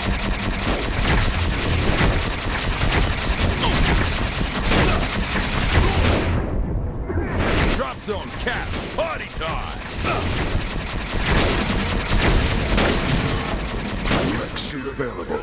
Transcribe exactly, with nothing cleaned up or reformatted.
Drop zone cap, party time! Next suit available.